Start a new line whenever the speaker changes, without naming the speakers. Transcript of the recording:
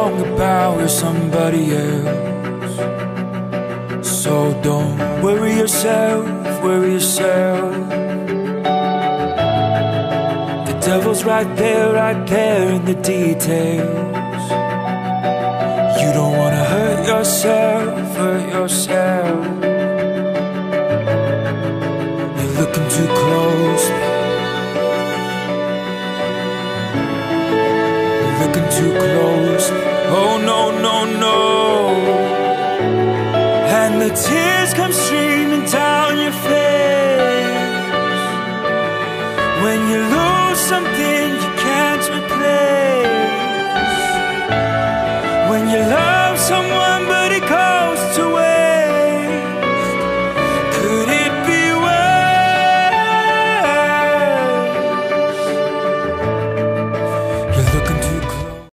wrong about with somebody else. So don't worry yourself, worry yourself. The devil's right there in the details. You don't wanna hurt yourself, hurt yourself. You're looking too close, you're looking too close. Oh no, no, no. And the tears come streaming down your face when you lose something